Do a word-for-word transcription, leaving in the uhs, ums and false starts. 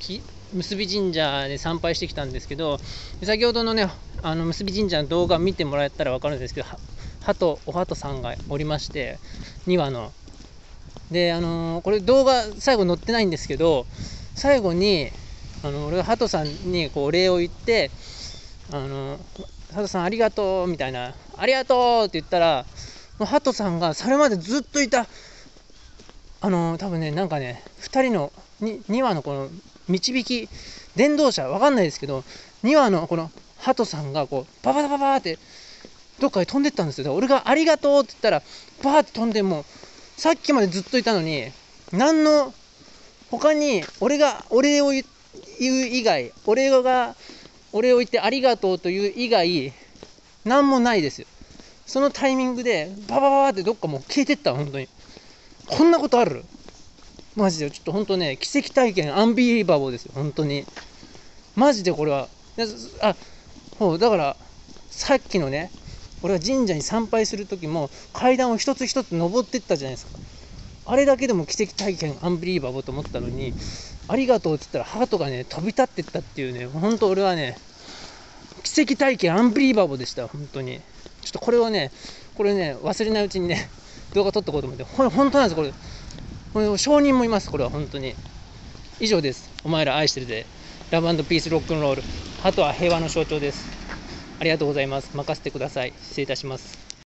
き結び神社で参拝してきたんですけど、先ほどのねあの結び神社の動画見てもらえたら分かるんですけど、鳩お鳩さんがおりまして、にわので、あのー、これ動画最後載ってないんですけど、最後にあの俺が鳩さんにこうお礼を言って、あの鳩さんありがとうみたいな、ありがとうって言ったら、鳩さんがそれまでずっといた、あのー、多分ねなんかねふたりのにわのこの導き伝道者わかんないですけど、にわのこの鳩さんがこうパパパパパってどっかへ飛んでったんですよ。俺がありがとうって言ったらバーって飛んで、もうさっきまでずっといたのに、何の他に俺がお礼を言う以外、俺がお礼を言ってありがとうという以外何もないですよ。そのタイミングでババババってどっかもう消えてった。本当にこんなことある？マジでちょっと本当ね、奇跡体験アンビリーバボーですよ本当に。マジでこれはあそうだから、さっきのね俺が神社に参拝する時も階段を一つ一つ登ってったじゃないですか。あれだけでも奇跡体験アンビリーバボーと思ったのに、ありがとうって言ったらハートがね飛び立ってったっていうね、本当俺はね奇跡体験アンビリーバボーでした本当に。ちょっとこれをねこれね忘れないうちにね動画撮っておこうと思って、これ本当なんです。これこれ証人もいます。これは本当に。以上です。お前ら愛してるで、ラブ&ピースロックンロール。ハトは平和の象徴です。ありがとうございます。任せてください。失礼いたします。